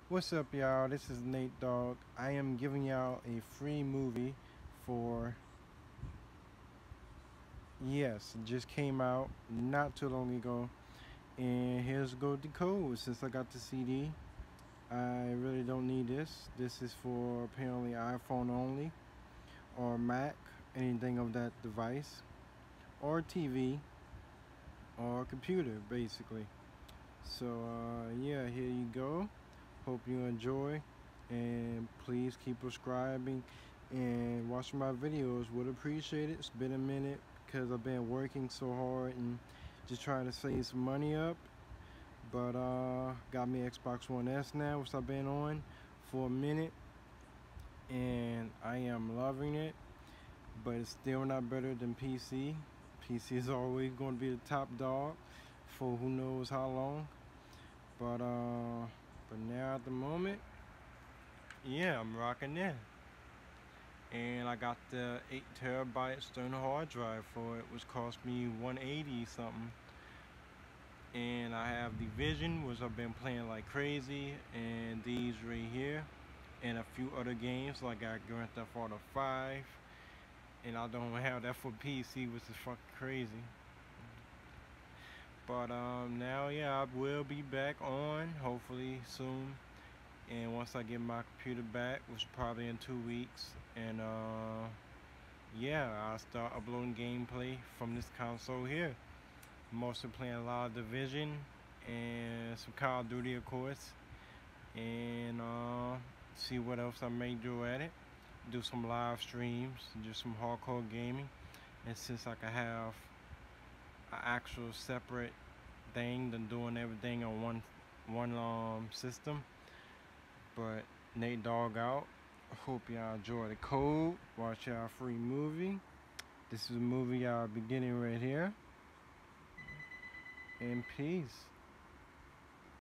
What's up, y'all? This is Nate Dogg. I am giving y'all a free movie for, yes, it just came out not too long ago. And here's go the code. Since I got the CD, I really don't need this. This is for apparently iPhone only, or Mac, anything of that device, or TV, or computer, basically. So, yeah, here you go. Hope you enjoy, and please keep subscribing and watching my videos. Would appreciate it. It's been a minute because I've been working so hard and just trying to save some money up. But got me Xbox One S now, which I've been on for a minute, and I am loving it. But it's still not better than PC. PC is always going to be the top dog for who knows how long. But now at the moment, yeah, I'm rocking it. And I got the 8 TB external hard drive for it, which cost me 180 something. And I have Division, which I've been playing like crazy, and these right here, and a few other games like I got Grand Theft Auto 5, and I don't have that for PC, which is fucking crazy. But now, yeah, I will be back on hopefully soon. And once I get my computer back, which is probably in 2 weeks, and yeah, I'll start uploading gameplay from this console here. I'm also playing a lot of Division and some Call of Duty, of course, and see what else I may do at it. Do some live streams, do some hardcore gaming, and since I can have an actual separate thing than doing everything on one system. But Nate Dogg out. Hope y'all enjoy the code. Watch y'all free movie. This is a movie y'all be getting right here. And peace.